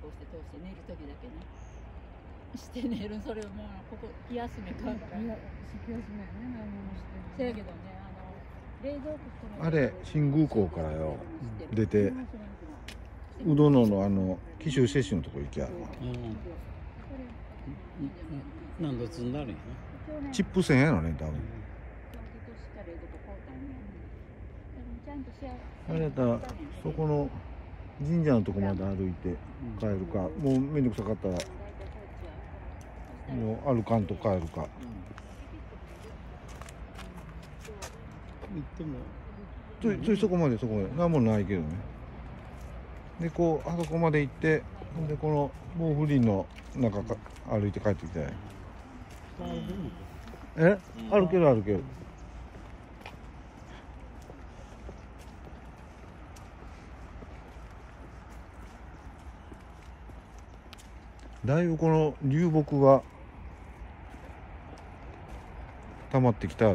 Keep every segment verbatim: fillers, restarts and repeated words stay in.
こうして通して寝る時だけねして寝る。それをもうここ気休めかからいや気休めやね、何もしてる。 せやけどね、あの冷蔵庫あれ新宮港からよ出てうどののあの紀州摂取のとこ行きゃ、 うん、何度積んだるんやな。 チップ線やろね多分。あれやったらそこの神社のとこまで歩いて帰るか、もうめんどくさかったらもう歩かんと帰るか。 行ってもついついそこまでそこまで何もないけどね。でこうあそこまで行って、でこの防風林の中か歩いて帰ってきて。え歩ける歩ける。だいぶこの流木が溜まってきた。 うん、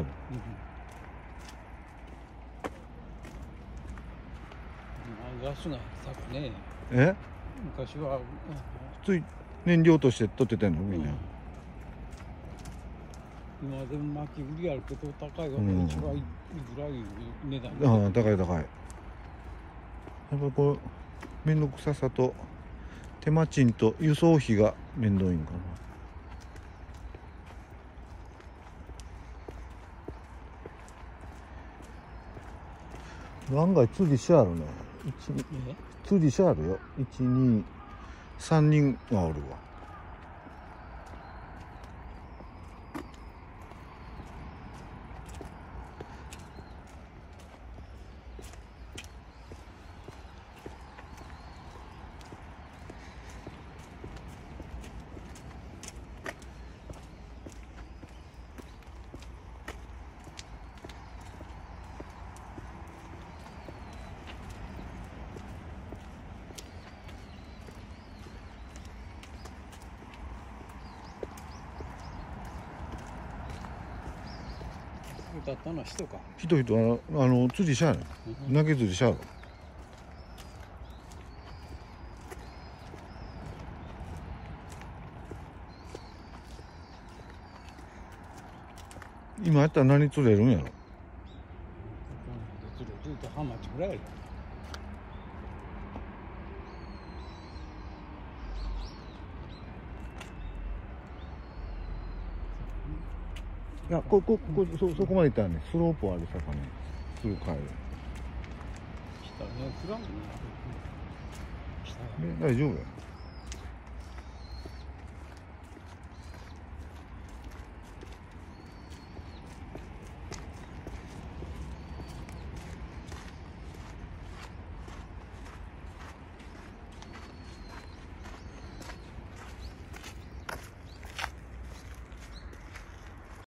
ガスが咲くね。 え昔はつい燃料として取っててんのみんな。 今でも巻き売りあるけど高いわけ、うん、一番いくらいう値段。 ああ高い高い。やっぱこう面倒くささと手間賃と輸送費が面倒いんかな。案外釣りしあるね。釣りしあるよ。いちにさんにんはおるわ。 だったの人か。 人々あの釣りしゃあね、うん、投げ釣りしゃあろ。今やったら何釣れるんやろ。 釣れるとハマチぐらいやろ。 いや、ここここそそこまで行ったらね、スロープあるさかね、すぐ帰る。 下ね、暗いね。 大丈夫や。